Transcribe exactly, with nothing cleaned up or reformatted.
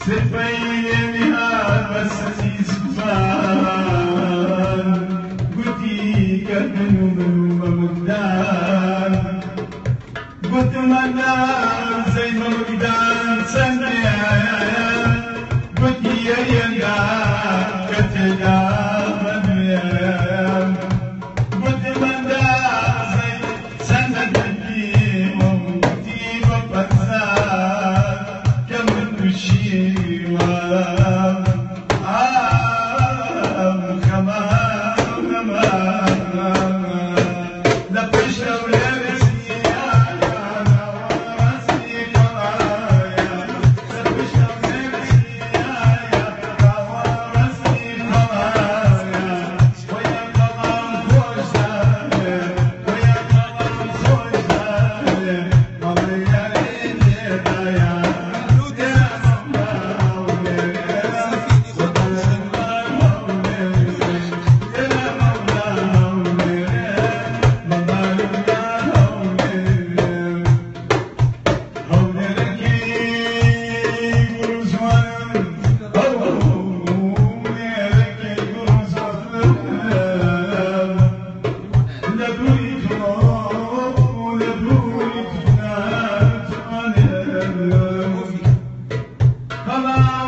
سفينها بس زمان قلتي كدن ومقدار قلت مدار زي ما مقدار سنة قلت يا يندا كتدا مدير قلت مدار زي سنة دي ومقتي ببسار كم تشيوا آه كمان كمان لا بشر Come on!